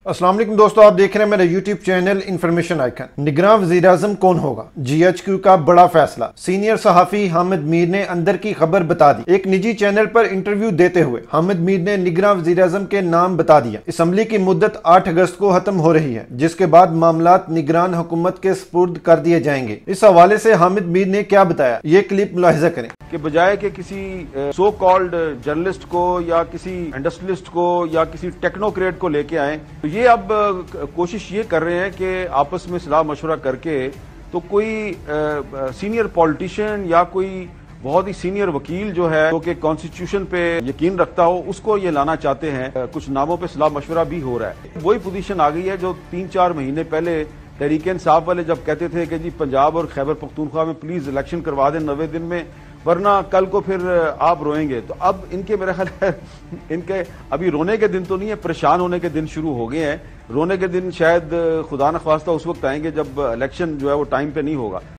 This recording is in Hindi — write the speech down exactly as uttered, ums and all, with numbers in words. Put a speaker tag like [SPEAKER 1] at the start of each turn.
[SPEAKER 1] अस्सलाम वालेकुम दोस्तों, आप देख रहे हैं मेरा यूट्यूब चैनल इंफॉर्मेशन आइकन। निगरान वज़ीर-ए-आज़म कौन होगा? जीएचक्यू का बड़ा फैसला। सीनियर सहाफ़ी हामिद मीर ने अंदर की खबर बता दी। एक निजी चैनल पर इंटरव्यू देते हुए हामिद मीर ने निगरान वज़ीर-ए-आज़म के नाम बता दिया। असम्बली की मुद्दत आठ अगस्त को खत्म हो रही है, जिसके बाद मामलात निगरान हुकूमत के स्पुर्द कर दिए जाएंगे। इस हवाले से हामिद मीर ने क्या बताया, ये क्लिप मुलाहिजा करें।
[SPEAKER 2] कि बजाय कि किसी सो कॉल्ड जर्नलिस्ट को या किसी इंडस्ट्रियलिस्ट को या किसी टेक्नोक्रेट को लेके आए, तो ये अब कोशिश ये कर रहे हैं कि आपस में सलाह मशवरा करके तो कोई सीनियर पॉलिटिशियन या कोई बहुत ही सीनियर वकील जो है जो कि कॉन्स्टिट्यूशन पे यकीन रखता हो, उसको ये लाना चाहते हैं। कुछ नामों पे सलाह मशवरा भी हो रहा है। वही पोजीशन आ गई है जो तीन चार महीने पहले तहरीक इंसाफ वाले जब कहते थे कि जी पंजाब और खैबर पख्तूनख्वा में प्लीज इलेक्शन करवा दें नब्बे दिन में, वरना कल को फिर आप रोएंगे। तो अब इनके मेरा ख्याल है इनके अभी रोने के दिन तो नहीं है, परेशान होने के दिन शुरू हो गए हैं। रोने के दिन शायद खुदा न ख्वास्ता उस वक्त आएंगे जब इलेक्शन जो है वो टाइम पे नहीं होगा।